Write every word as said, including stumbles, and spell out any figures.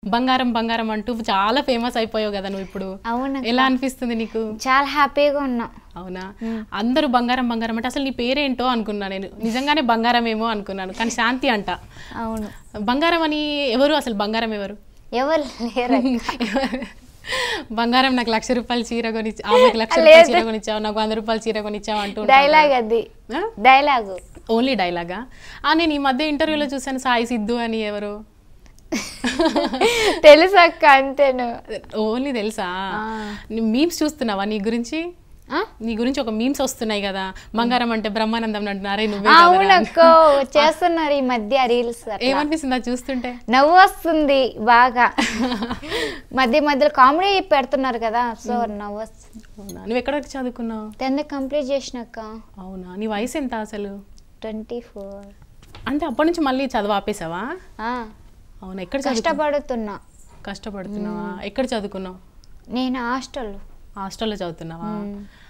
బంగారం బంగారం అంటూ చాలా ఫేమస్ అయిపోయావు కదా నువ్వు ఇప్పుడు. అవును. ఎలా అనిపిస్తుంది నీకు? చాలా హ్యాపీగా ఉన్నా. అవునా? అందరూ బంగారం బంగారం అంటే అసలు నీ పేరేంటో అనుకున్నా నేను. నిజంగానే బంగారం ఏమో అనుకున్నాను, కానీ శాంతి అంట. అవును. బంగారం అని ఎవరు? అసలు బంగారం ఎవరు? ఎవరు లేరు. బంగారం నాకు లక్ష రూపాయలు చీర కొనిచ్చి, ఆమెకు లక్ష రూపాయలు చీర కొనిచ్చావు, నాకు వంద రూపాయలు చీర కొనిచ్చావు అంటూ డైలాగ్ అది. డైలాగ్ ఓన్లీ డైలాగా? నేను ఈ మధ్య ఇంటర్వ్యూలో చూసాను సాయి సిద్ధు అని. ఎవరు? తెలుసు అక్క, అంతేను. ఓన్లీ తెలుసా? మీమ్స్ చూస్తున్నావా నీ గురించి? నీ గురించి ఒక మీమ్స్ వస్తున్నాయి కదా, బంగారం అంటే బ్రహ్మానందం అంటున్నారే నువ్వే. అవునక్క, చేస్తున్నారు ఈ మధ్య రీల్స్. ఏమనిపిస్తుంది అది చూస్తుంటే? నవ్వు వస్తుంది బాగా. మధ్య మధ్యలో కామెడీ పెడుతున్నారు కదా, సో నవ్వు వస్తుంది. అవునా? నువ్వు ఎక్కడ వరకు చదువుకున్నావు? టెన్త్ కంప్లీట్ చేసినాక. అవునా? నీ వయసు ఎంత అసలు? Twenty four. అంటే అప్పటి నుంచి మళ్ళీ చదువు ఆపేసావా? అవునా? ఎక్కడ కష్టపడుతున్నా. కష్టపడుతున్నావా? ఎక్కడ చదువుకున్నావు? నేను హాస్టల్లో. హాస్టల్లో చదువుతున్నావా?